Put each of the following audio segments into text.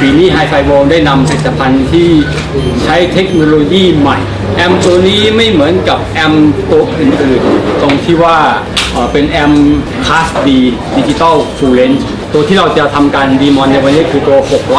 ปีนี้ไฮไฟโวได้นำผลิตภัณฑ์ที่ใช้เทคโนโลยีใหม่แอมตัวนี้ไม่เหมือนกับแอมตัวอื่นๆตรงที่ว่าเป็นแอมคลาส D ดิจิตอลฟูลเลนจ์ตัวที่เราจะทำการดีมอนในวันนี้คือตัว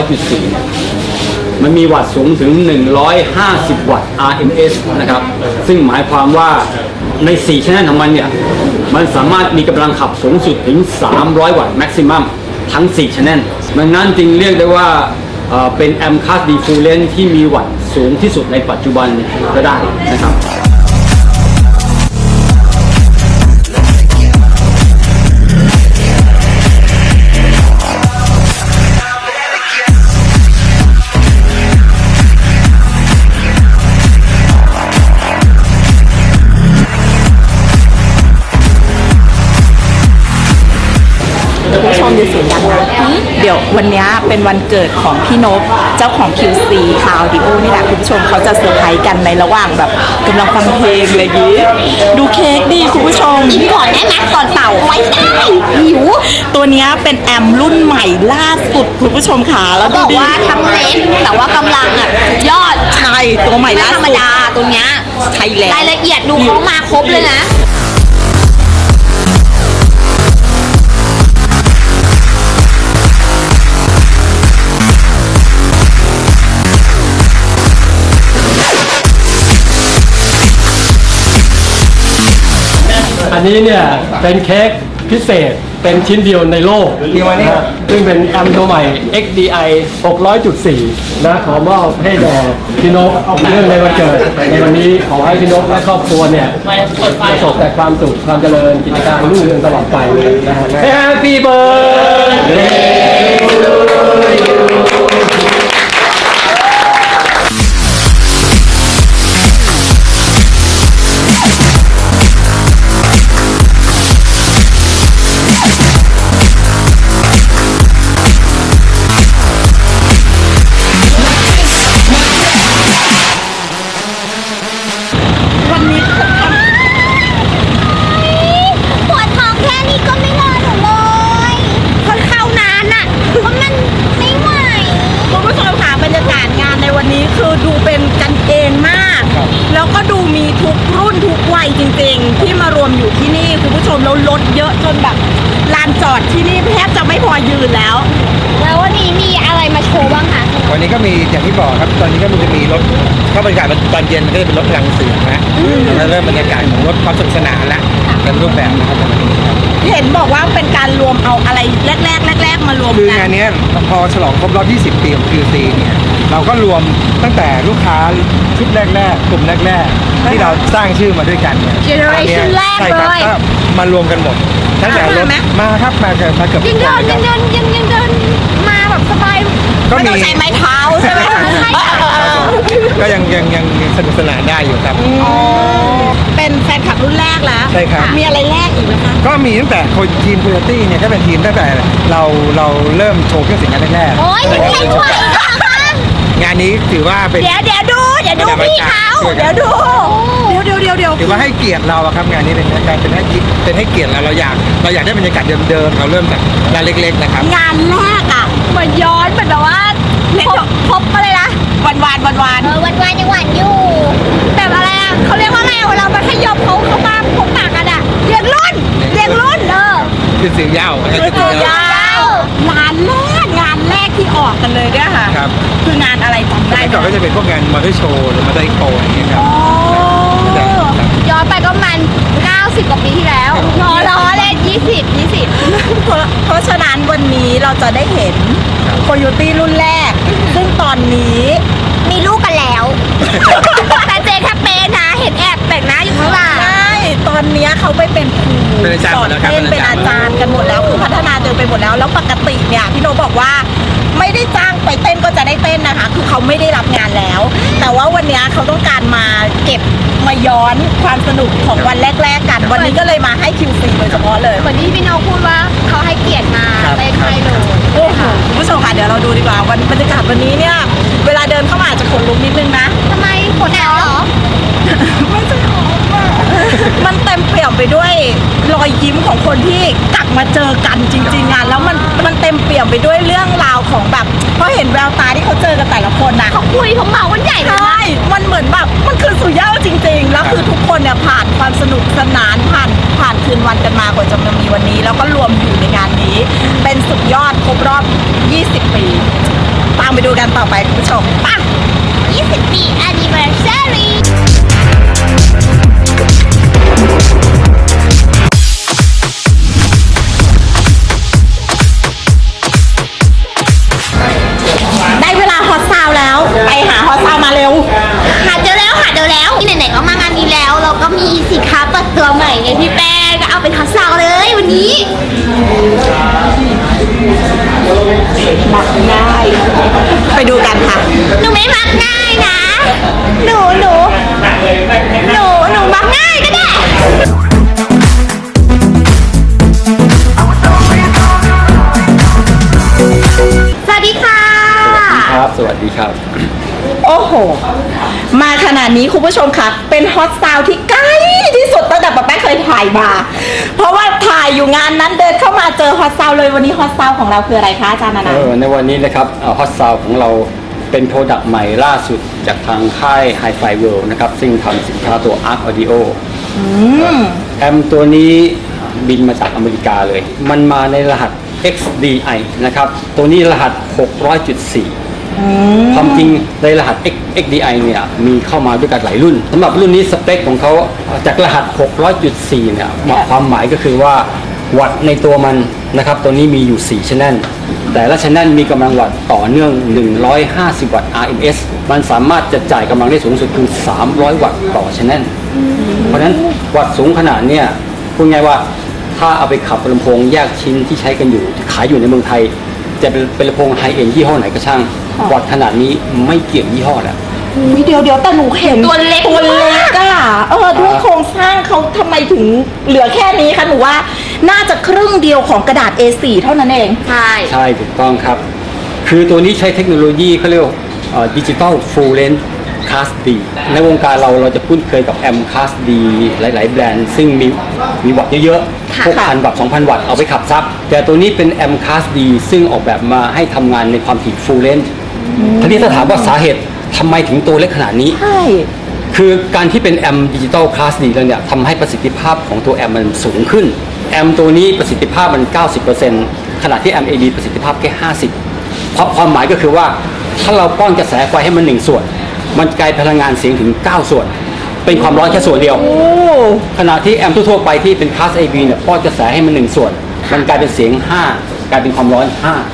600.4 มันมีวัตต์สูงถึง 150 วัตต์ RMS นะครับ ซึ่งหมายความว่าใน4 channel ของมันเนี่ย มันสามารถมีกำลังขับสูงสุดถึง 300 วัตต์ maximum ทั้ง 4 channel ดังนั้นจึงเรียกได้ว่าเป็นแอมคาสดีฟูลเลนที่มีวัตต์สูงที่สุดในปัจจุบันก็ได้นะครับผู้ชมดูเสียงดังนะเดี๋ยววันนี้เป็นวันเกิดของพี่นพเจ้าของ QC คาวดิโอนี่แหละคุณผู้ชมเขาจะเซอร์ไพรส์กันในระหว่างแบบกำลังฟังเพลงอะไรอย่างนี้ดูเค้กดิคุณผู้ชมกินก่อนได้ไหมก่อนเป่าไม่ได้หิวตัวนี้เป็นแอมรุ่นใหม่ล่าสุดคุณผู้ชมค่ะแล้วบอกว่าทำเล็กแต่ว่ากำลังยอดใช่ตัวใหม่ล่าสุดธรรมดาตัวเนี้ยใช่แล้วรายละเอียดดูเขามาครบเลยนะอันนี้เนี่ยเป็นเค้กพิเศษเป็นชิ้นเดียวในโลกซึ่งเป็นแอมตัวใหม่ XDI 600.4 นะขอมอบให้แด่พี่นกเรื่องในวันเกิดในวันนี้ขอให้พี่นกและครอบครัวเนี่ยประสบแต่ความสุขความเจริญกิจการรุ่งเรืองตลอดไปนะฮะ Happy birthday จริงๆที่มารวมอยู่ที่นี่คุณผู้ชมแล้วรถเยอะจนแบบลานจอดที่นี่แทบจะไม่พอยืนแล้ววันนี้มีอะไรมาโชว์บ้างคะวันนี้ก็มีอย่างที่บอกครับตอนนี้ก็มันจะมีรถเข้าบรรยากาศตอนเย็นมันก็จะเป็นรถพลังเสียงนะแล้วเริ่มบรรยากาศของรถความสนุกสนานละเป็นรูปแบบนะครับเห็นบอกว่าเป็นการรวมเอาอะไรแรกมารวมกันคืองานนี้พอฉลองครบรอบ 20 ปีของ QC เนี่ยเราก็รวมตั้งแต่ลูกค้าชุดแรกๆกลุ่มแรกๆที่เราสร้างชื่อมาด้วยกันเนี่ย Generation แรกเลยก็มารวมกันหมดตั้งแต่รถมาครับมาเกือบยังเดินมาแบบสบายไม่ต้องใช้ไม้เท้าใช่ไหมก็ยังสนุกสนานได้อยู่ครับเป็นแฟนคลับรุ่นแรกแล้วใช่ครับมีอะไรแรกอีกไหมคะก็มีตั้งแต่ทีมโคโยตี้เนี่ยก็เป็นทีมตั้งแต่เราเริ่มโชว์เครื่องเสียงกันแรกๆโอ้ยยังไม่ไหวงานนี้ถือว่าเป็นเดี๋ยวดูพี่เขาเดี๋ยวถือว่าให้เกียรติเราครับงานนี้เป็นการเป็นให้เกียรติเราอยากได้บรรยากาศเดิมๆเราเริ่มจากงานเล็กๆนะครับงานแรกเหมือนย้อนเหมือนแบบว่าพบอะไรนะวันวันยังหวานอยู่แบบอะไรเขาเรียกว่าอะไรเรามัธยมเขามาพบปากกันเรียงรุ่นคือเสียงยาวงานแรกที่ออกกันเลยเนี่ยค่ะคืองานอะไรจำได้ก่อนก็จะเป็นพวกงานมอเตอร์โชว์หรือมอเตอร์เอ็กโปอย่างเงี้ยครับย้อนไปก็มัน90 กว่าปีที่แล้วล้อเลย20 เพราะฉะนั้นวันนี้เราจะได้เห็นโคโยตี้รุ่นแรกซึ่งตอนนี้มีลูกกันแล้วแต่เจแคปเป้นะเห็นแอบแต่งหน้าอยู่ข้างหลังใช่ตอนนี้เขาไปเป็นครูสอนเต้นเป็นอาจารย์กันหมดแล้วคือพัฒนาจนไปหมดแล้วปกติเนี่ยพี่โนบอกว่าไม่ได้จ้างไปเต้นก็จะได้เต้นนะคะคือเขาไม่ได้รับงานแล้วแต่ว่าวันนี้เขาต้องการมาเก็บมาย้อนความสนุกของวันแรกๆกันวันนี้ก็เลยมาให้ QC โดยเฉพาะเลยเหมือนที่พี่โนพูดว่าเขาให้เกียรติมาเต้นให้เลยคุณผู้ชมค่ะเดี๋ยวเราดูดีกว่าวันบรรยากาศวันนี้เนี่ยเวลาเดินเข้ามาอาจจะขนลุกนิดนึงนะทำไมขนแอวเหรอไม่ใช่หรอมันเต็มเปี่ยมไปด้วยรอยยิ้มของคนที่กลับมาเจอกันจริงๆแล้วมันเต็มเปี่ยมไปด้วยเรื่องราวของแบบพอเห็นแววตาที่เขาเจอกันแต่ละคนนะเขาคุยเขาเมากันใหญ่เลยใช่มันเหมือนแบบมันคือสุดยอดจริงๆแล้วคือทุกคนเนี่ยผ่านความสนุกสนานผ่านคืนวันกันมากว่าจะมามีวันนี้แล้วก็รวมอยู่ในงานนี้เป็นสุดยอดครบรอบ 20 ปีตามไปดูกันต่อไปคุณผู้ชมป่ะ 20 ปี anniversary ได้เวลาฮอตซาวด์แล้วไปหาฮอตซาวด์มาเร็วหาเจอแล้วที่ไหนๆก็มางานนี้แล้วเราก็มีสินค้าเปิดตัวใหม่ไงพี่แป้งก็เอาเป็นทัสซาวเลยวันนี้มักง่ายไปดูกันค่ะหนูไม่มักง่ายนะหนูมักง่ายก็ได้ สวัสดีค่ะครับสวัสดีครับโอ้โหมาขนาดนี้คุณผู้ชมคะเป็นฮอตซาวด์ที่ใกล้ที่สุดตั้งแต่ป๊าแป๊กเคยถ่ายมาเพราะว่าถ่ายอยู่งานนั้นเดินเข้ามาเจอฮอตซาวด์เลยวันนี้ฮอตซาวด์ของเราคืออะไรคะอาจารย์นานาในวันนี้นะครับฮอตซาวของเราเป็นโปรดักต์ใหม่ล่าสุดจากทางค่าย Hi-Fi World นะครับซึ่งทำสินค้าตัว Arc Audio แอมตัวนี้บินมาจากอเมริกาเลย มันมาในรหัส XDI นะครับตัวนี้รหัส 600.4 ความจริงในรหัส XDI เนี่ยมีเข้ามาด้วยกันหลายรุ่นสำหรับรุ่นนี้สเปคของเขาจากรหัส 600.4 เนี่ยความหมายก็คือว่าวัตต์ในตัวมันนะครับตัวนี้มีอยู่4 channel แต่ละ channel มีกำลังวัตต์ต่อเนื่อง150 วัตต์ RMS มันสามารถจะจ่ายกำลังได้สูงสุดคือ300 วัตต์ต่อ channel เพราะฉะนั้นวัตต์สูงขนาดเนี่ยพูดง่ายว่าถ้าเอาไปขับลำโพงแยกชิ้นที่ใช้กันอยู่ขายอยู่ในเมืองไทยจะเป็นลำโพงไฮเอ็นยี่ห้อไหนก็ช่างวัตต์ขนาดนี้ไม่เกี่ยงยี่ห้อแล้วเดี๋ยวแต่หนูเห็นตัวเล็กอะด้วยโครงสร้างเขาทำไมถึงเหลือแค่นี้คะหนูว่าน่าจะครึ่งเดียวของกระดาษ A4 เท่านั้นเองใช่ถูกต้องครับคือตัวนี้ใช้เทคโนโลยีเขาเรียกดิจิตอลฟูลเลนคลาสดีในวงการเราจะคุ้นเคยกับแอมคลาสดีหลายๆแบรนด์ซึ่งมีวัตต์เยอะๆพวก1,000 วัตต์ 2,000 วัตต์เอาไปขับซับแต่ตัวนี้เป็นแอมคลาสดีซึ่งออกแบบมาให้ทำงานในความถี่ฟูลเลนทีนี้ถ้าถามว่าสาเหตุทำไมถึงตัวเล็กขนาดนี้ใช่คือการที่เป็นแอมดิจิตอลคลาสดีแล้วเนี่ยทำให้ประสิทธิภาพของตัวแอมมันสูงขึ้นแอมตัวนี้ประสิทธิภาพมัน 90% ขณะที่แอม AD ประสิทธิภาพแค่ 50%เพราะความหมายก็คือว่าถ้าเราป้อนกระแสไฟให้มัน1 ส่วนมันกลายพลังงานเสียงถึง9 ส่วนเป็นความร้อนแค่ส่วนเดียวขณะที่แอมทั่วไปที่เป็นคลาส AB เนี่ยป้อนกระแสให้มัน1 ส่วนมันกลายเป็นเสียง5กลายเป็นความร้อน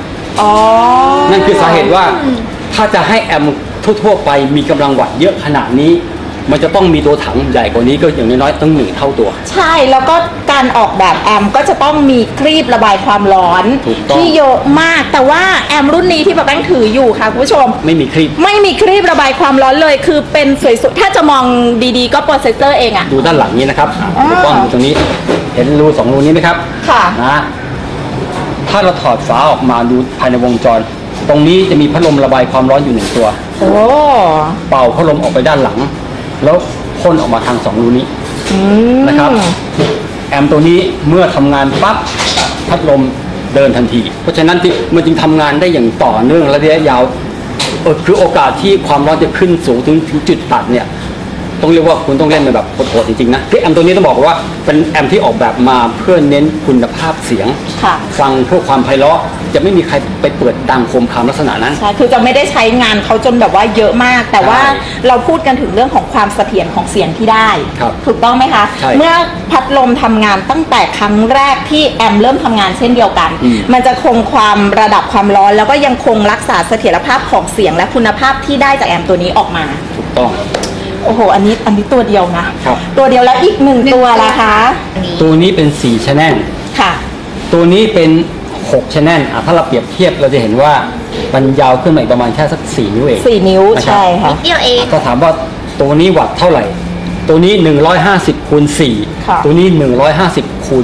5นั่นคือสาเหตุว่าถ้าจะให้แอมทั่วไปมีกำลังวัตต์เยอะขนาดนี้มันจะต้องมีตัวถังใหญ่กว่านี้ก็อย่างน้อยๆต้อง1 เท่าตัวใช่แล้วก็การออกแบบแอมก็จะต้องมีครีบระบายความร้อนที่เยอะมากแต่ว่าแอมรุ่นนี้ที่ป๊าแป้งถืออยู่ค่ะคุณผู้ชมไม่มีครีบระบายความร้อนเลยคือเป็นสวยๆถ้าจะมองดีๆก็โปรเซสเซอร์เองอะดูด้านหลังนี้นะครับดูกล้องดูตรงนี้เห็นรู2 รูนี้ไหมครับค่ะนะถ้าเราถอดฝาออกมาดูภายในวงจรตรงนี้จะมีพัดลมระบายความร้อนอยู่1 ตัวเป่าพัดลมออกไปด้านหลังแล้วพ่นออกมาทาง2 รูนี้นะครับแอมตัวนี้เมื่อทำงานปั๊บพัดลมเดินทันทีเพราะฉะนั้นมันจึงทำงานได้อย่างต่อเนื่องระยะยาวคือโอกาสที่ความร้อนจะขึ้นสูงถึงจุดตัดเนี่ยต้องเรียกว่าคุณต้องเล่นแบบโหดๆจริงๆนะที่แอมตัวนี้ต้องบอกว่าเป็นแอมที่ออกแบบมาเพื่อเน้นคุณภาพเสียงฟังเพื่อความไพเราะจะไม่มีใครไปเปิดดังโคมคามลักษณะนั้นใช่คือจะไม่ได้ใช้งานเขาจนแบบว่าเยอะมากแต่ว่าเราพูดกันถึงเรื่องของความเสถียรของเสียงที่ได้ถูกต้องไหมคะเมื่อพัดลมทำงานตั้งแต่ครั้งแรกที่แอมเริ่มทำงานเช่นเดียวกันมันจะคงความระดับความร้อนแล้วก็ยังคงรักษาเสถียรภาพของเสียงและคุณภาพที่ได้จากแอมตัวนี้ออกมาถูกต้องโอ้โหอันนี้ตัวเดียวนะตัวเดียวแล้วอีก1 ตัวล่ะคะตัวนี้เป็น4 channel ค่ะตัวนี้เป็น6 channel ถ้าเราเปรียบเทียบเราจะเห็นว่ามันยาวขึ้นมาอีกประมาณแค่สัก4 นิ้วเอง 4 นิ้วใช่ค่ะเดียวเองถ้าถามว่าตัวนี้วัตต์เท่าไหร่ตัวนี้150 คูณ 4ตัวนี้150 คูณ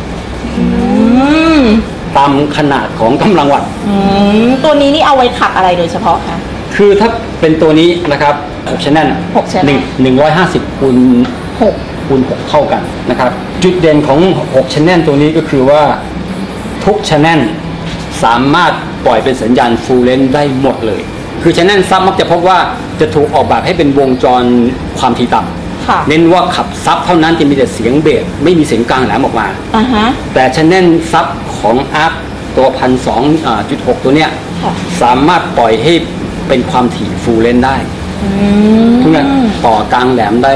6ตามขนาดของกำลังวัตต์ตัวนี้นี่เอาไว้ขับอะไรโดยเฉพาะคะคือถ้าเป็นตัวนี้นะครับ6 channel 150 คูณ 6 คูณ 6 เท่ากันนะครับจุดเด่นของ6 channel ตัวนี้ก็คือว่าทุก channel สามารถปล่อยเป็นสัญญาณ full length ได้หมดเลยคือ channel sub มักจะพบว่าจะถูกออกแบบให้เป็นวงจรความถี่ต่ำเน้นว่าขับซับเท่านั้นจะมีแต่เสียงเบสไม่มีเสียงกลางแหลมออกมาแต่ channel sub ของ ARC ตัว 1,2.6 ตัวเนี้ยสามารถปล่อยให้เป็นความถี่ full length ได้ทุกอย่างต่อกลางแหลมได้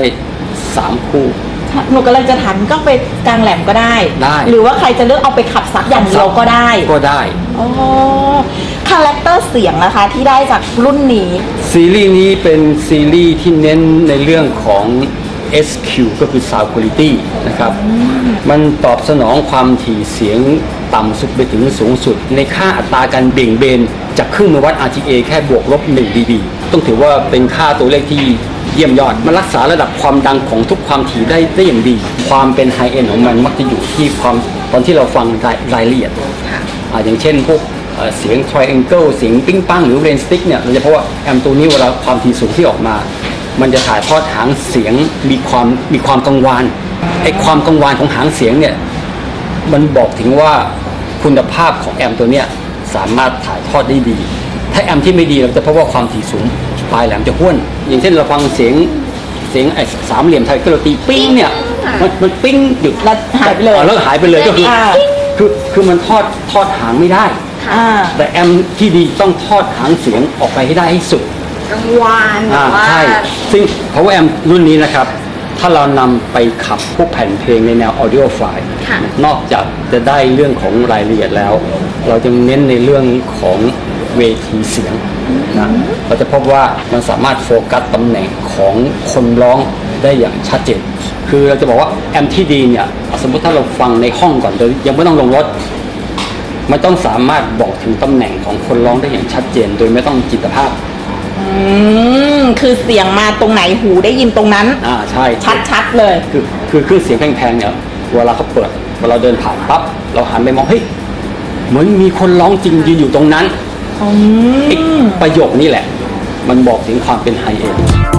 3 คู่หนูกำลังจะถามก็ไปกลางแหลมก็ได้หรือว่าใครจะเลือกเอาไปขับซับอย่างเดียวก็ได้อ๋อคาแรคเตอร์เสียงนะคะที่ได้จากรุ่นนี้ซีรีส์นี้เป็นซีรีส์ที่เน้นในเรื่องของ SQ ก็คือ Sound Quality นะครับมันตอบสนองความถี่เสียงต่ำสุดไปถึงสูงสุดในค่าอัตราการเบี่ยงเบนจากเครื่องมือวัด RTA แค่บวกลบ1 dB ต้องถือว่าเป็นค่าตัวเลขที่เยี่ยมยอดมันรักษาระดับความดังของทุกความถี่ได้อย่างดีความเป็นไฮเอ็นของมันมักจะอยู่ที่ความตอนที่เราฟังรายละเอียดอย่างเช่นพวกเสียง triangle เสียงปิ้งปังหรือ rain stick เนี่ยเราจะพบว่าแอมตัวนี้เวลาความถี่สูงที่ออกมามันจะถ่ายทอดหางเสียงมีความกังวานไอ้ความกังวานของหางเสียงเนี่ยมันบอกถึงว่าคุณภาพของแอมตัวเนี้ยสามารถถ่ายทอดได้ดีถ้าแอมที่ไม่ดีเราจะพบว่าความถี่สูงปลายแหลมจะห้วนอย่างเช่นเราฟังเสียงไอ้สามเหลี่ยมไทยก็เราตีปิ้งเนี่ยมันปิ้งหยุดแล้วหายไปเลยก็คือมันทอดหางไม่ได้แต่แอมที่ดีต้องทอดหางเสียงออกไปให้ได้ให้สุดกังวานใช่ซึ่ง power amp รุ่นนี้นะครับถ้าเรานำไปขับพวกแผ่นเพลงในแนว audio file นอกจากจะได้เรื่องของรายละเอียดแล้วเราจะเน้นในเรื่องของเวทีเสียงนะเราจะพบว่ามันสามารถโฟกัสตำแหน่งของคนร้องได้อย่างชัดเจนคือเราจะบอกว่าแอมที่ดีเนี่ยสมมติถ้าเราฟังในห้องก่อนโดยยังไม่ต้องลงรถมันต้องสามารถบอกถึงตำแหน่งของคนร้องได้อย่างชัดเจนโดยไม่ต้องจินตภาพคือเสียงมาตรงไหนหูได้ยินตรงนั้นใช่ชัดเลยคือเครื่องเสียงแพงๆเนี่ยเวลาเขาเปิดเวลาเดินผ่านปั๊บเราหันไปมองเฮ้ยเหมือนมีคนร้องจริงยืนอยู่ตรงนั้นประโยคนี้แหละมันบอกถึงความเป็นไฮเอ็น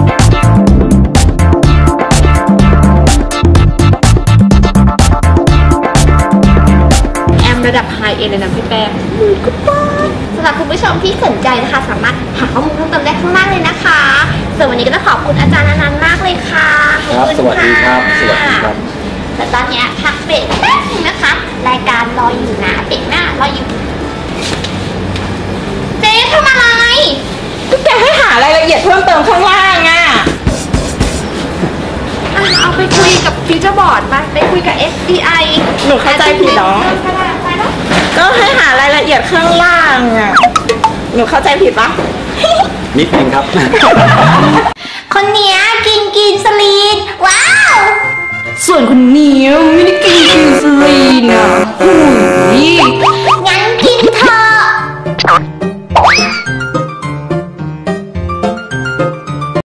แอมระดับไฮเอ็นเลยนะพี่แป้งสำหรับคุณผู้ชมที่สนใจนะคะสามารถหาข้อมูลเพิ่มเติมได้ข้างล่างเลยนะคะส่วนวันนี้ก็ต้องขอบคุณอาจารย์อนันต์มากเลยค่ะครับสวัสดีครับสวัสดีครับแต่ตอนนี้พักเบรกแป๊บนึงนะคะรายการรออยู่นะเบรกหน้ารออยู่เจ๊ทำอะไรก็แกให้หารายละเอียดเพิ่มเติมข้างล่างเอาไปคุยกับฟิวเจอร์บอร์ดไปคุยกับ SDI หนูเข้าใจผิดเนาะก็ให้หารายละเอียดข้างล่างหนูเข้าใจผิดปะนิดนึงครับคนเนี้ยกินสลีนว้าวส่วนคนนี้ไม่ได้กินสลีนอ่ะ